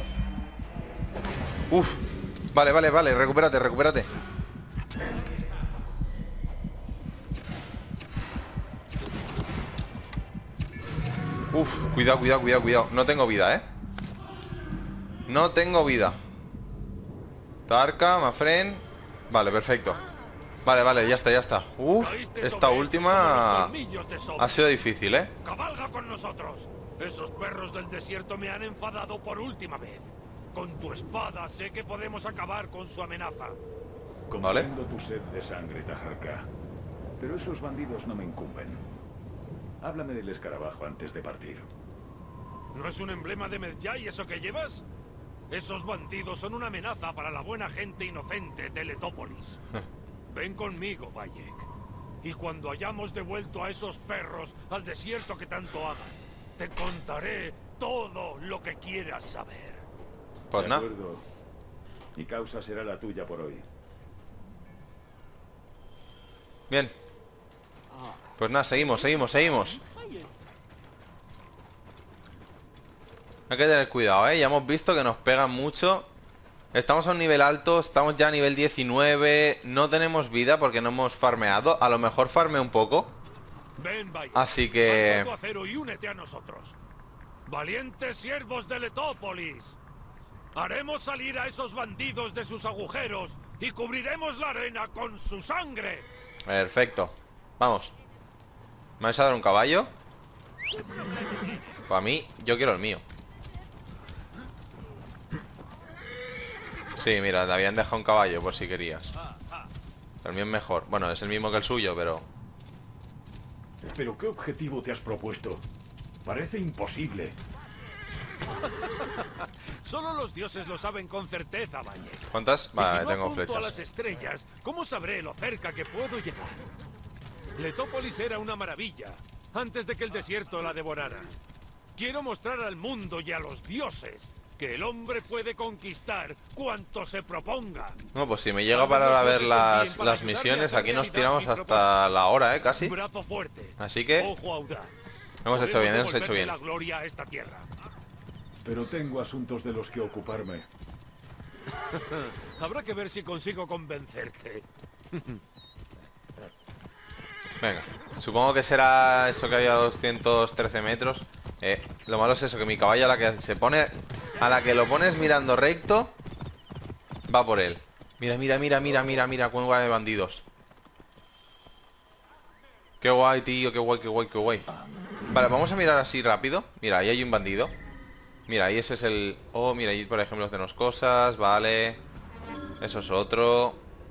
Uf. Vale, vale, vale. Recupérate, recupérate. Uf, cuidado, cuidado, cuidado, cuidado. No tengo vida, ¿eh? No tengo vida. Tarka, Mafren. Vale, perfecto. Vale, vale, ya está, ya está. Uf, esta última ha sido difícil, ¿eh? Cabalga con nosotros. Esos perros del desierto me han enfadado por última vez. Con tu espada sé que podemos acabar con su amenaza. Comprendo tu sed de sangre, Tajarka. Pero esos bandidos no me incumben. Háblame del escarabajo antes de partir. ¿No es un emblema de Medjay eso que llevas? Esos bandidos son una amenaza para la buena gente inocente de Letópolis. Ven conmigo, Bayek. Y cuando hayamos devuelto a esos perros al desierto que tanto aman, te contaré todo lo que quieras saber. Pues nada. Mi causa será la tuya por hoy. Bien. Pues nada, seguimos, seguimos, seguimos. Hay que tener cuidado, ¿eh? Ya hemos visto que nos pegan mucho. Estamos a un nivel alto, estamos ya a nivel diecinueve. No tenemos vida porque no hemos farmeado. A lo mejor farme un poco. Ven, Bayek. Así que... Alza tu acero y únete a nosotros. Valientes siervos de Letópolis. Haremos salir a esos bandidos de sus agujeros y cubriremos la arena con su sangre. Perfecto. Vamos. ¿Me vais a dar un caballo? Para mí, yo quiero el mío. Sí, mira, te habían dejado un caballo por si querías. El mío es mejor. Bueno, es el mismo que el suyo, pero... ¿Pero qué objetivo te has propuesto? Parece imposible. Solo los dioses lo saben con certeza, Bayek. ¿Cuántas? Vale, y si no tengo apunto flechas. a las estrellas, ¿cómo sabré lo cerca que puedo llegar? Letópolis era una maravilla, antes de que el desierto la devorara. Quiero mostrar al mundo y a los dioses que el hombre puede conquistar cuanto se proponga. No, pues si me llega para ver las, las misiones, aquí nos tiramos hasta la hora, ¿eh? Casi. Brazo fuerte, Así que... ojo audaz. Hemos hecho bien, hemos hecho Devolverle bien. la gloria a esta tierra. Pero tengo asuntos de los que ocuparme. Habrá que ver si consigo convencerte. Venga, supongo que será eso que había doscientos trece metros. eh, Lo malo es eso, que mi caballo a la que se pone... A la que lo pones mirando recto, va por él. Mira, mira, mira, mira, mira, mira, cuán guay de bandidos. Qué guay, tío, qué guay, qué guay, qué guay. Vale, vamos a mirar así rápido. Mira, ahí hay un bandido. Mira, ahí ese es el... Oh, mira, ahí por ejemplo tenemos cosas, vale. Eso es otro.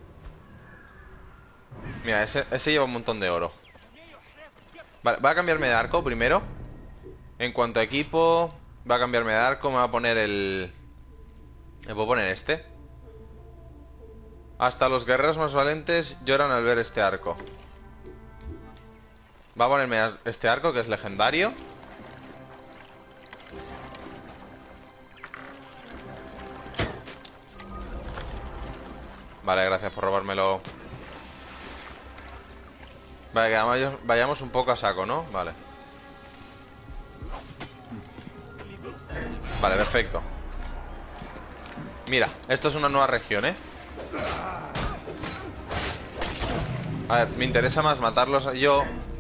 Mira, ese, ese lleva un montón de oro. Vale, voy a cambiarme de arco primero. En cuanto a equipo, va a cambiarme de arco. Me va a poner el... Me puedo poner este. Hasta los guerreros más valientes lloran al ver este arco. Va a ponerme este arco que es legendario. Vale, gracias por robármelo. Vale, que vayamos, vayamos un poco a saco, ¿no? Vale. Vale, perfecto. Mira, esto es una nueva región, ¿eh? A ver, me interesa más matarlos yo.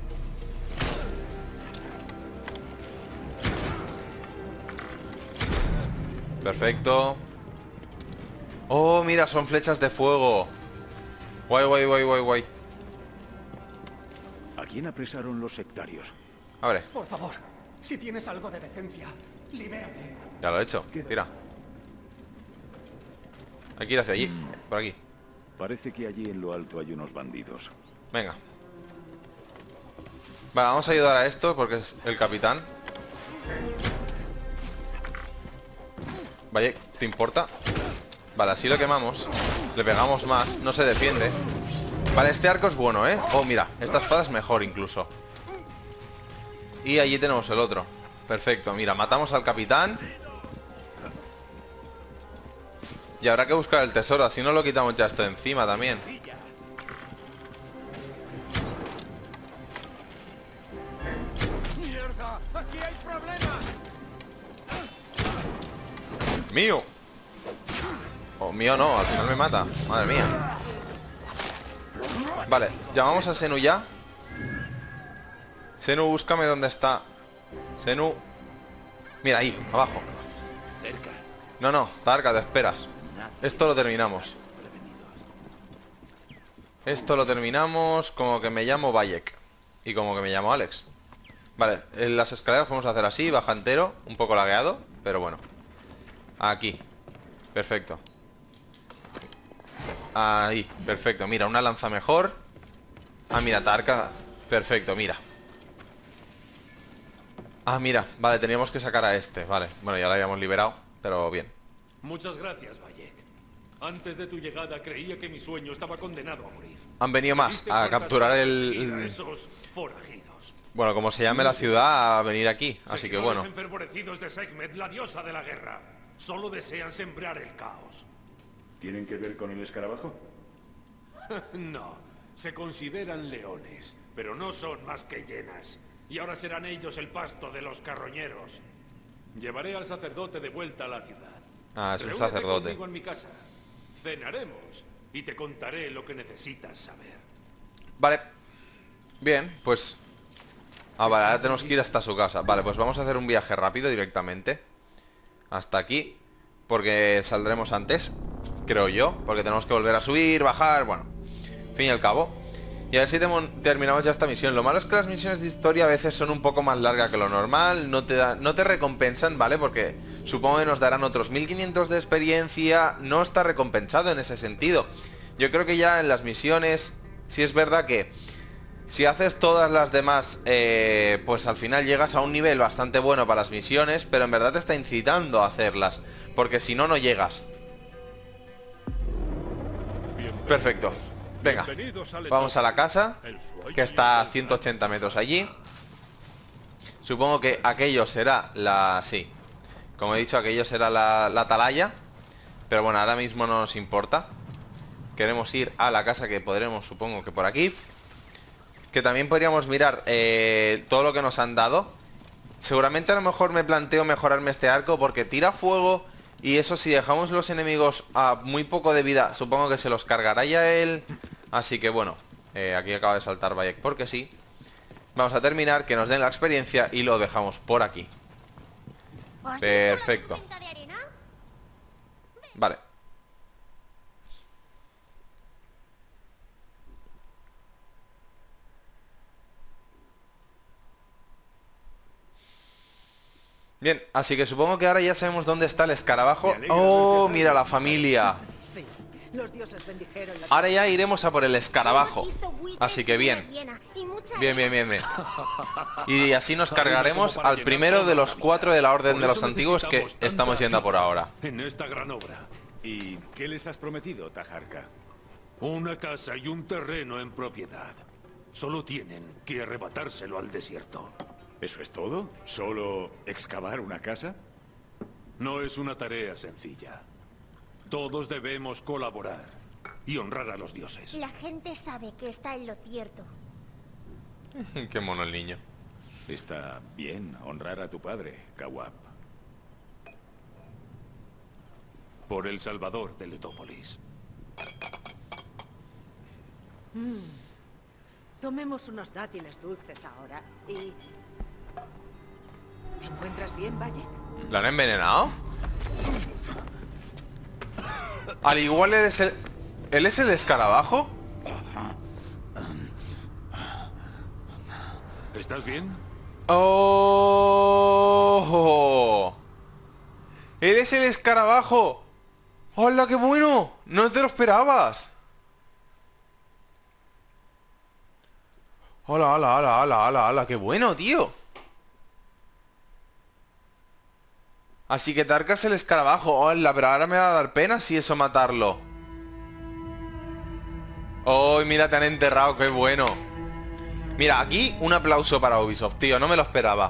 Perfecto. Oh, mira, son flechas de fuego. Guay, guay, guay, guay, guay. ¿A quién apresaron los sectarios? Abre. Por favor, si tienes algo de decencia, libérame. Ya lo he hecho, tira. Hay que ir hacia allí, por aquí. Parece que allí en lo alto hay unos bandidos. Venga. Vale, vamos a ayudar a esto porque es el capitán. Vaya, ¿te importa? Vale, así lo quemamos. Le pegamos más, no se defiende. Vale, este arco es bueno, ¿eh? Oh, mira, esta espada es mejor incluso. Y allí tenemos el otro. Perfecto, mira, matamos al capitán. Y habrá que buscar el tesoro, así no lo quitamos ya esto de encima también. ¡Mierda! ¡Aquí hay problemas! ¡Mío! Oh, mío no, al final me mata. Madre mía. Vale, llamamos a Senu ya. Senu, búscame dónde está. Senu. Mira, ahí, abajo. No, no, Tarka, te esperas. Esto lo terminamos. Esto lo terminamos como que me llamo Bayek. Y como que me llamo Alex. Vale, en las escaleras vamos a hacer así, baja entero. Un poco lagueado, pero bueno. Aquí. Perfecto. Ahí, perfecto. Mira, una lanza mejor. Ah, mira, Tarka. Perfecto, mira. Ah, mira, vale, teníamos que sacar a este. Vale, bueno, ya lo habíamos liberado, pero bien. Muchas gracias, Bayek. Antes de tu llegada creía que mi sueño estaba condenado a morir. Han venido más a capturar el... Esos forajidos. Bueno, como se llame la ciudad, a venir aquí. Así que bueno. Los enfervorecidos de Sekhmet, la diosa de la guerra. Solo desean sembrar el caos. ¿Tienen que ver con el escarabajo? No, se consideran leones, pero no son más que hienas. Y ahora serán ellos el pasto de los carroñeros. Llevaré al sacerdote de vuelta a la ciudad. Ah, es un Reúnete sacerdote. conmigo en mi casa. Cenaremos y te contaré lo que necesitas saber. Vale. Bien, pues... Ah, vale, ahora tenemos que ir hasta su casa. Vale, pues vamos a hacer un viaje rápido directamente. Hasta aquí. Porque saldremos antes, creo yo. Porque tenemos que volver a subir, bajar, bueno. Fin y al cabo. Y a ver si terminamos ya esta misión. Lo malo es que las misiones de historia a veces son un poco más largas que lo normal. No te, da, no te recompensan, ¿vale? Porque supongo que nos darán otros mil quinientos de experiencia. No está recompensado en ese sentido. Yo creo que ya en las misiones, sí es verdad que si haces todas las demás, eh, pues al final llegas a un nivel bastante bueno para las misiones. Pero en verdad te está incitando a hacerlas, porque si no, no llegas. Perfecto. Venga, vamos a la casa, que está a ciento ochenta metros allí. Supongo que aquello será la... Sí, como he dicho, aquello será la, la atalaya. Pero bueno, ahora mismo no nos importa. Queremos ir a la casa, que podremos, supongo que por aquí. Que también podríamos mirar eh, todo lo que nos han dado. Seguramente a lo mejor me planteo mejorarme este arco, porque tira fuego. Y eso, si dejamos los enemigos a muy poco de vida, supongo que se los cargará ya él. Así que bueno, eh, aquí acaba de saltar Bayek porque sí. Vamos a terminar, que nos den la experiencia y lo dejamos por aquí. Perfecto. Vale. Bien, así que supongo que ahora ya sabemos dónde está el escarabajo. ¡Oh, mira la familia! Los dioses bendijeron la... Ahora ya iremos a por el escarabajo. Así que bien. Bien, bien, bien, bien. Y así nos cargaremos al primero de los cuatro de la Orden de los Antiguos que estamos yendo a por ahora. En esta gran obra. ¿Y qué les has prometido, Tajarka? Una casa y un terreno en propiedad. Solo tienen que arrebatárselo al desierto. ¿Eso es todo? ¿Solo excavar una casa? No es una tarea sencilla. Todos debemos colaborar y honrar a los dioses. La gente sabe que está en lo cierto. Qué mono el niño. Está bien honrar a tu padre, Kawab. Por el Salvador de Letópolis. Mm. Tomemos unos dátiles dulces ahora y... ¿Te encuentras bien, Bayek? ¿Lo han envenenado? Al igual él es el... ¿Él es el escarabajo? ¿Estás bien? ¡Oh! ¡Él es el escarabajo! ¡Hola, qué bueno! ¡No te lo esperabas! ¡Hola, hola, hola, hola, hola, hola! ¡Qué bueno, tío! Así que Tarkas el escarabajo. Hola, pero ahora me va a dar pena si eso matarlo. Oh, mira, te han enterrado, qué bueno. Mira, aquí un aplauso para Ubisoft, tío, no me lo esperaba.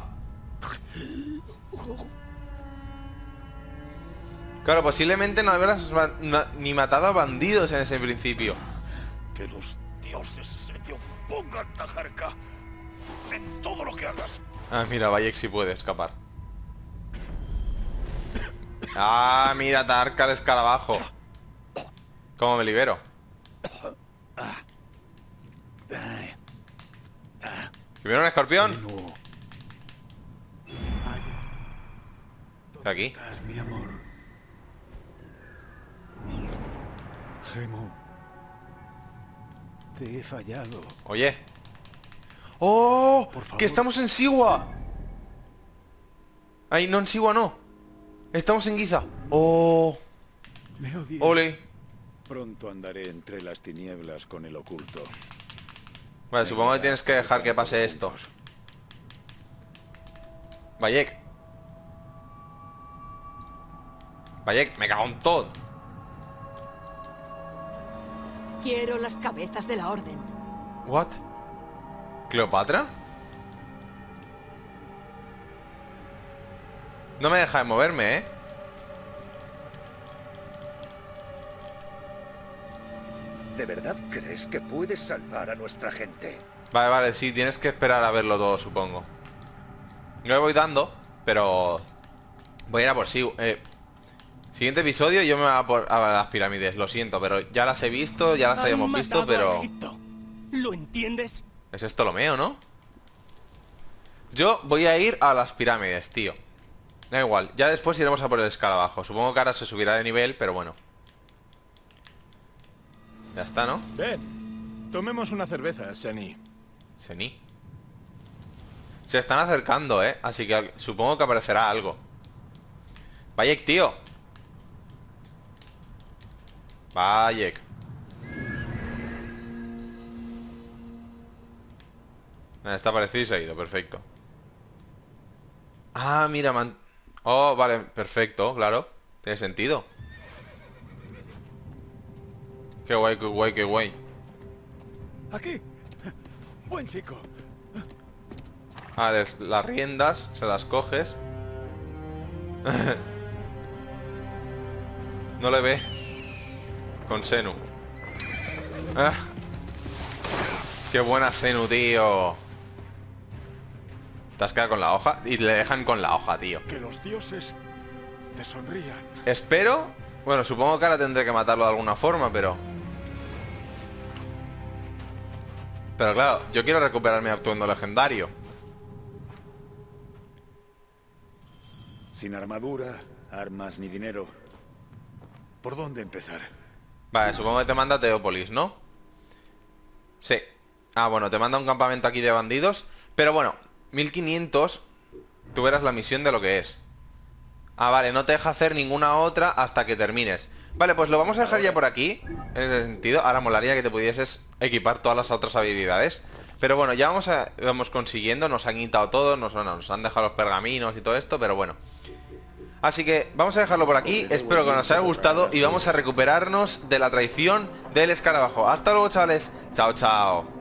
Claro, posiblemente no habrás ni matado a bandidos en ese principio. Que los dioses se te opongan, Tajarka, en todo lo que hagas. Ah, mira, Bayek sí puede escapar. Ah, mira, Tarka el escarabajo. ¿Cómo me libero? ¿Que viene un escorpión? Está aquí. Mi amor. Gemo. Te he fallado. Oye. ¡Oh! Por favor. ¡Que estamos en Siwa! Ay, no, en Siwa no. Estamos en Giza. ¡Oh! Me odias. ¡Ole! Pronto andaré entre las tinieblas con el oculto. Vale, supongo que tienes que dejar que pase esto. Bayek. Bayek, me cago en todo. Quiero las cabezas de la orden. What? ¿Cleopatra? No me deja de moverme, ¿eh? ¿De verdad crees que puedes salvar a nuestra gente? Vale, vale, sí, tienes que esperar a verlo todo, supongo. No le voy dando, pero... voy a ir a por sí. Eh, siguiente episodio yo me voy a por a las pirámides, lo siento, pero ya las he visto, ya las habíamos visto, pero... ¿Lo entiendes? Es esto lo mío, ¿no? Yo voy a ir a las pirámides, tío. Da igual, ya después iremos a por el escarabajo. Supongo que ahora se subirá de nivel, pero bueno. Ya está, ¿no? Ven, tomemos una cerveza, Seni. Seni. Se están acercando, ¿eh? Así que supongo que aparecerá algo. Bayek, tío. Bayek. Está aparecido y se ha ido, perfecto. Ah, mira, man... Oh, vale, perfecto, claro. Tiene sentido. Qué guay, qué guay, qué guay. Aquí. Buen chico. Ah, des- las riendas, se las coges. No le ve. Con Senu. Ah. Qué buena Senu, tío. Te has quedado con la hoja y le dejan con la hoja, tío. Que los dioses te sonrían. Espero... Bueno, supongo que ahora tendré que matarlo de alguna forma, pero... Pero claro, yo quiero recuperar mi atuendo legendario. Sin armadura, armas ni dinero. ¿Por dónde empezar? Vale, supongo que te manda Teópolis, ¿no? Sí. Ah, bueno, te manda un campamento aquí de bandidos. Pero bueno, mil quinientos. Tú verás la misión de lo que es. Ah, vale, no te deja hacer ninguna otra hasta que termines. Vale, pues lo vamos a dejar ya por aquí. En ese sentido, ahora molaría que te pudieses equipar todas las otras habilidades. Pero bueno, ya vamos, a, vamos consiguiendo. Nos han quitado todo, nos, bueno, nos han dejado los pergaminos y todo esto, pero bueno. Así que vamos a dejarlo por aquí. Espero que os haya gustado y vamos a recuperarnos de la traición del escarabajo. Hasta luego, chavales. Chao, chao.